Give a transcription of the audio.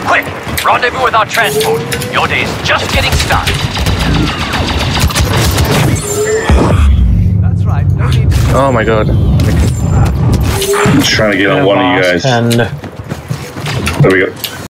Quick! Rendezvous with our transport. Your day's just getting started. That's right. No need to... Oh my god. I'm just trying to get on one of you guys. And There we go.